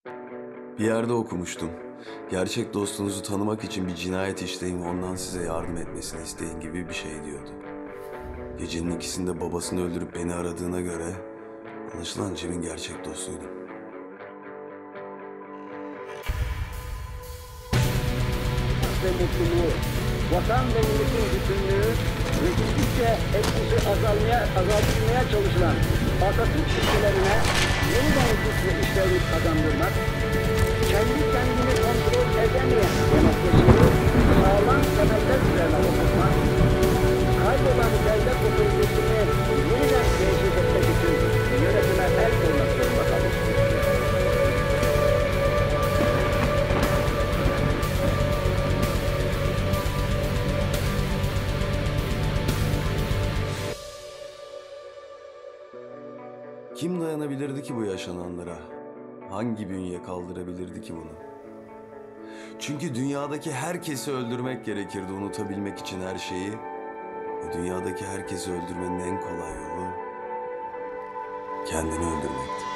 Bir yerde okumuştum. Gerçek dostunuzu tanımak için bir cinayet işleyin, ondan size yardım etmesini isteyin gibi bir şey diyordu. Gecenin ikisinde babasını öldürüp beni aradığına göre anlaşılan Cem'in gerçek dostuydum. Ve mutluluğu, vatan ve milletin bütünlüğü ve gittikçe etkisi azaltılmaya çalışılan Atatürk ilkelerine yeniden güçlü işlevi kazandırmak, kendi kendini kontrol edemeyen demokrasiyi sağlam temeller üzerine oturtmak, kaybolan devlet otoritesini yeniden tesis etmek için yönetime el koymak zorunda kalmıştır. Kim dayanabilirdi ki bu yaşananlara? Hangi bünye kaldırabilirdi ki bunu? Çünkü dünyadaki herkesi öldürmek gerekirdi unutabilmek için her şeyi. Ve dünyadaki herkesi öldürmenin en kolay yolu kendini öldürmekti.